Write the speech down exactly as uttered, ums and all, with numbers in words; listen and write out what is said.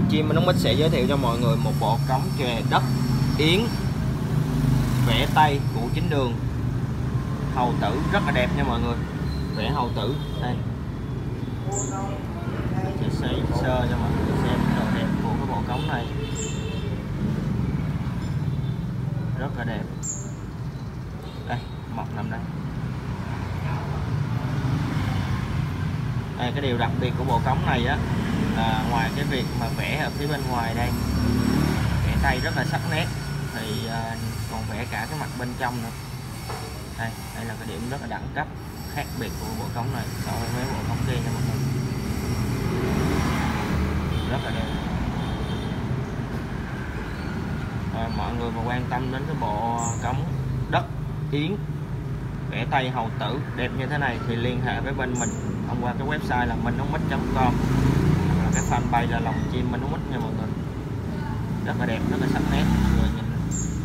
Lòng Chim Minh Út Mít sẽ giới thiệu cho mọi người một bộ cống chòe đất yến vẽ tay của chính đường hầu tử rất là đẹp nha mọi người. Vẽ hầu tử đây, mình sẽ xây sơ cho mọi người xem độ đẹp của cái bộ cống này, rất là đẹp. Đây mọc nằm đây. Đây, cái điều đặc biệt của bộ cống này á là ngoài cái việc mà vẽ ở phía bên ngoài đây, vẽ tay rất là sắc nét, thì à, còn vẽ cả cái mặt bên trong nữa. Đây, đây là cái điểm rất là đẳng cấp khác biệt của bộ cống này so với mấy bộ cống kia nha mọi người. Rất là đẹp. À, mọi người mà quan tâm đến cái bộ cống đất yến vẽ tay hầu tử đẹp như thế này thì liên hệ với bên mình thông qua cái website là minh út mít chấm com, hoặc là cái fanpage là Lòng Chim Minh Út Mít nha mọi người. Rất là đẹp, rất là sắc nét, mọi người nhìn